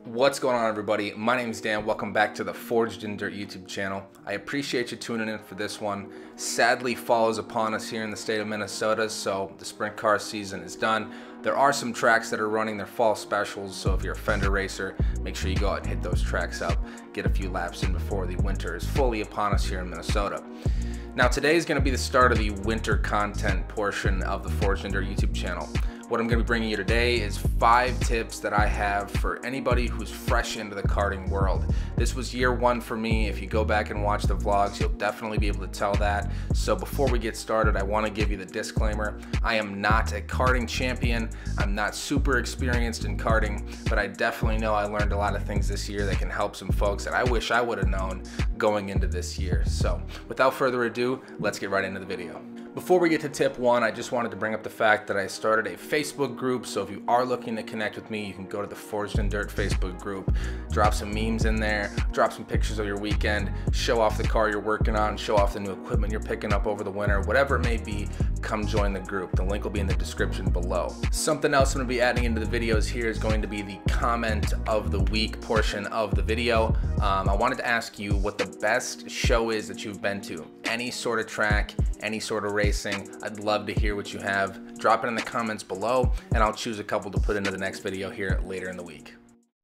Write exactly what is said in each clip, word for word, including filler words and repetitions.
What's going on, everybody? My name is Dan. Welcome back to the Forged in Dirt YouTube channel. I appreciate you tuning in for this one. Sadly, fall is upon us here in the state of Minnesota, so the sprint car season is done. There are some tracks that are running their fall specials, so if you're a fender racer, make sure you go out and hit those tracks up. Get a few laps in before the winter is fully upon us here in Minnesota. Now, today is going to be the start of the winter content portion of the Forged in Dirt YouTube channel. What I'm going to be bringing you today is five tips that I have for anybody who's fresh into the karting world. This was year one for me. If you go back and watch the vlogs, you'll definitely be able to tell that. So before we get started, I want to give you the disclaimer. I am not a karting champion. I'm not super experienced in karting, but I definitely know I learned a lot of things this year that can help some folks that I wish I would have known going into this year. So without further ado, let's get right into the video. Before we get to tip one, I just wanted to bring up the fact that I started a Facebook group, so if you are looking to connect with me, you can go to the Forged in Dirt Facebook group, drop some memes in there, drop some pictures of your weekend, show off the car you're working on, show off the new equipment you're picking up over the winter, whatever it may be, come join the group. The link will be in the description below. Something else I'm going to be adding into the videos here is going to be the comment of the week portion of the video. Um, I wanted to ask you what the best show is that you've been to. Any sort of track, any sort of racing. I'd love to hear what you have. Drop it in the comments below, and I'll choose a couple to put into the next video here later in the week.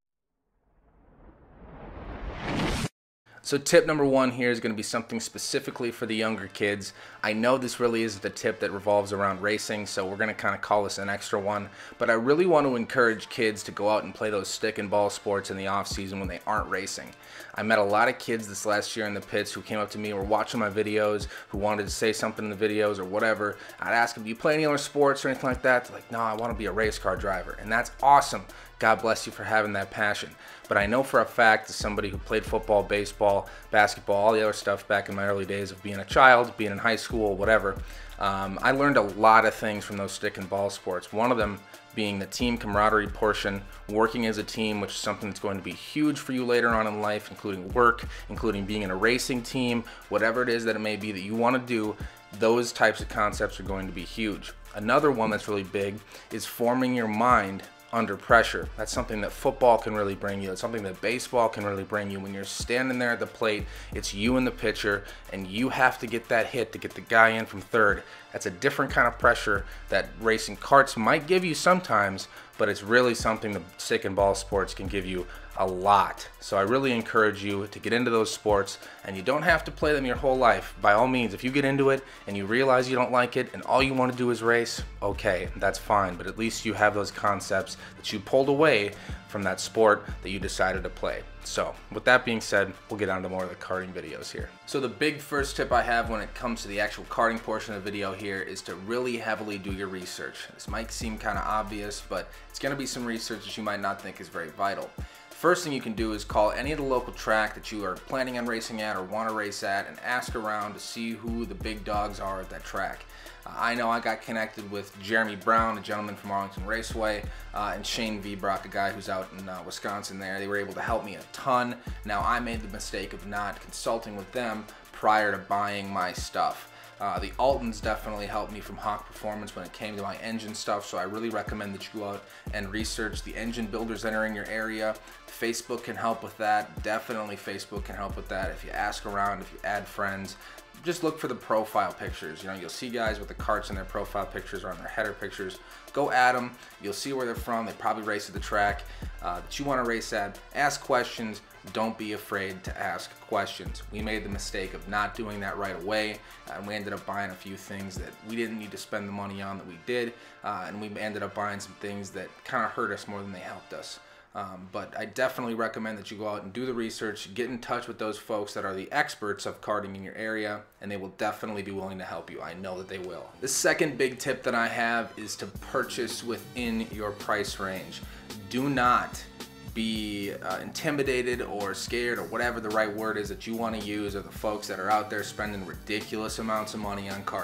So tip number one here is going to be something specifically for the younger kids. I know this really isn't a tip that revolves around racing, so we're going to kind of call this an extra one, but I really want to encourage kids to go out and play those stick and ball sports in the off season when they aren't racing. I met a lot of kids this last year in the pits who came up to me, were watching my videos, who wanted to say something in the videos or whatever. I'd ask them, do you play any other sports or anything like that? They're like, no, I want to be a race car driver, and that's awesome. God bless you for having that passion. But I know for a fact, as somebody who played football, baseball, basketball, all the other stuff back in my early days of being a child, being in high school, whatever, um, I learned a lot of things from those stick and ball sports. One of them being the team camaraderie portion, working as a team, which is something that's going to be huge for you later on in life, including work, including being in a racing team, whatever it is that it may be that you want to do. Those types of concepts are going to be huge. Another one that's really big is forming your mind under pressure. That's something that football can really bring you. It's something that baseball can really bring you. When you're standing there at the plate, it's you and the pitcher, and you have to get that hit to get the guy in from third. That's a different kind of pressure that racing karts might give you sometimes, but it's really something that stick and ball sports can give you a lot. So I really encourage you to get into those sports, and you don't have to play them your whole life. By all means, if you get into it and you realize you don't like it and all you want to do is race, okay, that's fine, but at least you have those concepts that you pulled away from that sport that you decided to play. So with that being said, we'll get on to more of the karting videos here. So the big first tip I have when it comes to the actual karting portion of the video here is to really heavily do your research. This might seem kind of obvious, but it's going to be some research that you might not think is very vital. First thing you can do is call any of the local track that you are planning on racing at or want to race at and ask around to see who the big dogs are at that track. Uh, I know I got connected with Jeremy Brown, a gentleman from Arlington Raceway, uh, and Shane V. Brock, a guy who's out in uh, Wisconsin there. They were able to help me a ton. Now, I made the mistake of not consulting with them prior to buying my stuff. Uh, the Altons definitely helped me from Hawk Performance when it came to my engine stuff, so I really recommend that you go out and research the engine builders that are in your area. Facebook can help with that. Definitely Facebook can help with that. If you ask around, if you add friends, just look for the profile pictures. You know, you'll see guys with the karts in their profile pictures or on their header pictures. Go at them. You'll see where they're from. They probably race at the track uh, that you want to race at. Ask questions. Don't be afraid to ask questions. We made the mistake of not doing that right away, and we ended up buying a few things that we didn't need to spend the money on that we did, uh, and we ended up buying some things that kind of hurt us more than they helped us. Um, but I definitely recommend that you go out and do the research, get in touch with those folks that are the experts of karting in your area, and they will definitely be willing to help you. I know that they will. The second big tip that I have is to purchase within your price range. Do not be uh, intimidated or scared or whatever the right word is that you want to use of the folks that are out there spending ridiculous amounts of money on karting.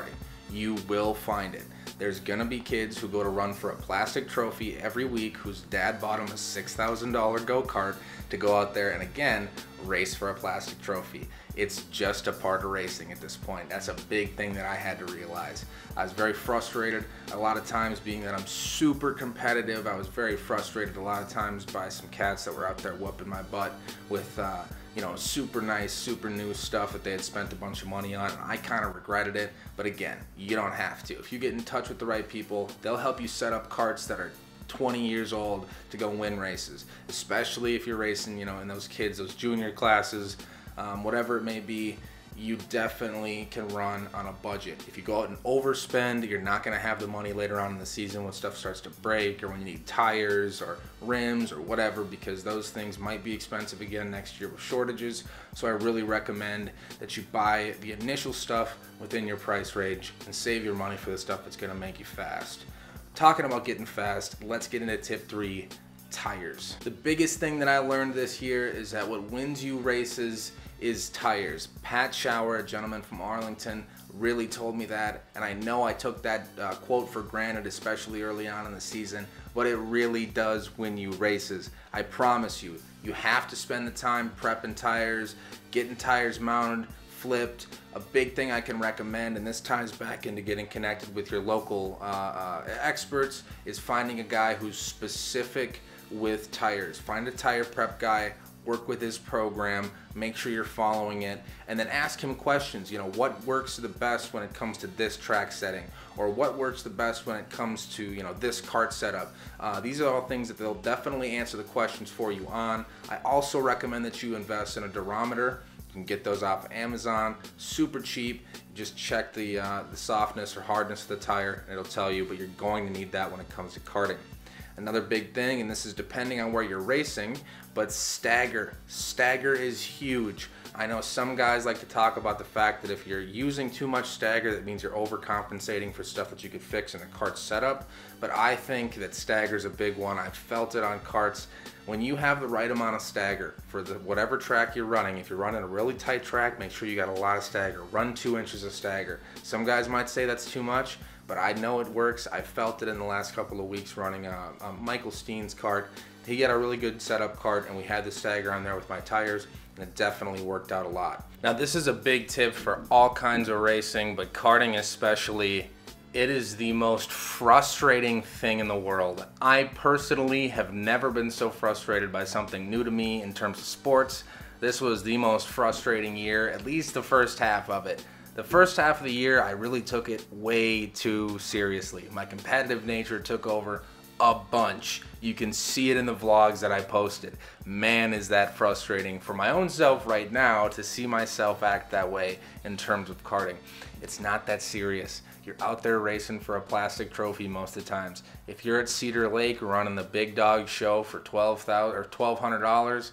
you will find it. There's gonna be kids who go to run for a plastic trophy every week whose dad bought them a six thousand dollar go-kart to go out there and again, race for a plastic trophy. It's just a part of racing at this point. That's a big thing that I had to realize. I was very frustrated a lot of times, being that I'm super competitive. I was very frustrated a lot of times by some cats that were out there whooping my butt with uh, you know, super nice, super new stuff that they had spent a bunch of money on. And I kind of regretted it, but again, you don't have to. If you get in touch with the right people, they'll help you set up carts that are twenty years old to go win races, especially if you're racing, you know, in those kids, those junior classes, um, whatever it may be. You definitely can run on a budget. If you go out and overspend, you're not gonna have the money later on in the season when stuff starts to break or when you need tires or rims or whatever, because those things might be expensive again next year with shortages. So I really recommend that you buy the initial stuff within your price range and save your money for the stuff that's gonna make you fast. Talking about getting fast, let's get into tip three, tires. The biggest thing that I learned this year is that what wins you races is tires. Pat Shower, a gentleman from Arlington, really told me that, and I know I took that uh, quote for granted, especially early on in the season, but it really does win you races. I promise you, you have to spend the time prepping tires, getting tires mounted, flipped. A big thing I can recommend, and this ties back into getting connected with your local uh, uh, experts, is finding a guy who's specific with tires. Find a tire prep guy, work with his program, make sure you're following it, and then ask him questions. You know, what works the best when it comes to this track setting, or what works the best when it comes to, you know, this kart setup. Uh, these are all things that they'll definitely answer the questions for you on. I also recommend that you invest in a durometer. You can get those off Amazon, super cheap. Just check the, uh, the softness or hardness of the tire, and it'll tell you, but you're going to need that when it comes to karting. Another big thing, and this is depending on where you're racing, but stagger. Stagger is huge. I know some guys like to talk about the fact that if you're using too much stagger, that means you're overcompensating for stuff that you could fix in a kart setup. But I think that stagger is a big one. I've felt it on karts. When you have the right amount of stagger for the whatever track you're running, if you're running a really tight track, make sure you got a lot of stagger. Run two inches of stagger. Some guys might say that's too much, but I know it works. I felt it in the last couple of weeks running a, a Michael Steen's kart. He got a really good setup kart, and we had the stagger on there with my tires, and it definitely worked out a lot. Now, this is a big tip for all kinds of racing, but karting especially. It is the most frustrating thing in the world. I personally have never been so frustrated by something new to me in terms of sports. This was the most frustrating year, at least the first half of it. The first half of the year, I really took it way too seriously. My competitive nature took over a bunch. You can see it in the vlogs that I posted. Man, is that frustrating for my own self right now to see myself act that way in terms of karting. It's not that serious. You're out there racing for a plastic trophy most of the times. If you're at Cedar Lake running the big dog show for twelve thousand dollars or twelve hundred dollars,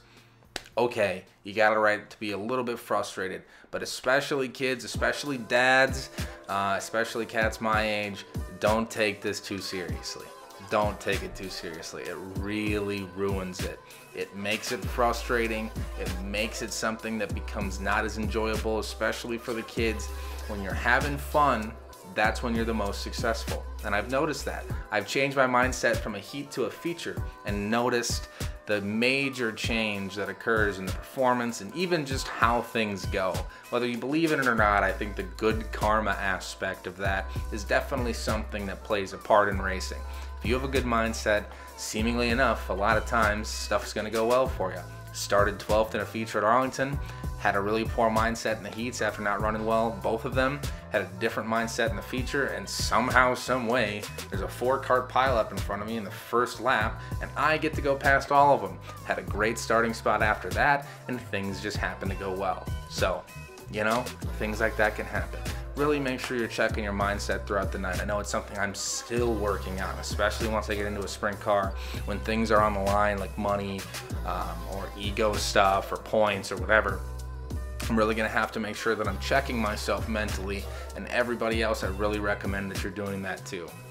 okay, you got a right to be a little bit frustrated. But especially kids, especially dads, uh, especially cats my age, don't take this too seriously. Don't take it too seriously. It really ruins it. It makes it frustrating. It makes it something that becomes not as enjoyable, especially for the kids. When you're having fun, that's when you're the most successful. And I've noticed that. I've changed my mindset from a heat to a feature and noticed the major change that occurs in the performance and even just how things go. Whether you believe in it or not, I think the good karma aspect of that is definitely something that plays a part in racing. If you have a good mindset, seemingly enough, a lot of times stuff's gonna go well for you. Started twelfth in a feature at Arlington, had a really poor mindset in the heats after not running well. Both of them had a different mindset in the feature, and somehow, some way, there's a four kart pileup in front of me in the first lap, and I get to go past all of them. Had a great starting spot after that, and things just happen to go well. So, you know, things like that can happen. Really make sure you're checking your mindset throughout the night. I know it's something I'm still working on, especially once I get into a sprint car, when things are on the line like money um, or ego stuff or points or whatever. I'm really gonna have to make sure that I'm checking myself mentally, and everybody else, I really recommend that you're doing that too.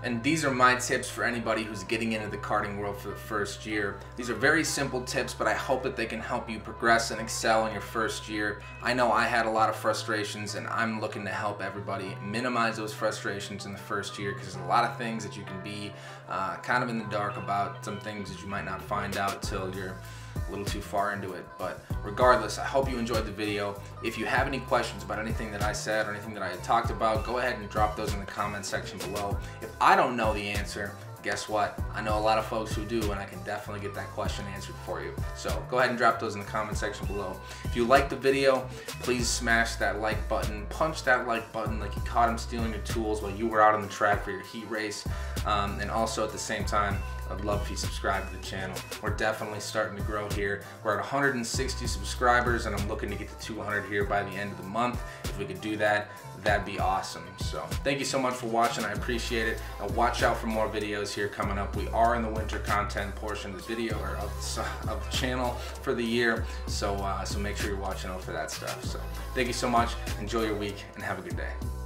And these are my tips for anybody who's getting into the karting world for the first year. These are very simple tips, but I hope that they can help you progress and excel in your first year. I know I had a lot of frustrations, and I'm looking to help everybody minimize those frustrations in the first year, because there's a lot of things that you can be uh, kind of in the dark about, some things that you might not find out till you're a little too far into it. But regardless, I hope you enjoyed the video. If you have any questions about anything that I said or anything that I had talked about, go ahead and drop those in the comment section below. If I don't know the answer, guess what? I know a lot of folks who do, and I can definitely get that question answered for you. So go ahead and drop those in the comment section below. If you liked the video, please smash that like button, punch that like button like you caught him stealing your tools while you were out on the track for your heat race. Um, and also at the same time, I'd love if you subscribe to the channel. We're definitely starting to grow here. We're at one hundred sixty subscribers, and I'm looking to get to two hundred here by the end of the month. If we could do that, that'd be awesome. So thank you so much for watching. I appreciate it. Now watch out for more videos here coming up. We are in the winter content portion of the video or of the, of the channel for the year. So, uh, so make sure you're watching out for that stuff. So thank you so much. Enjoy your week and have a good day.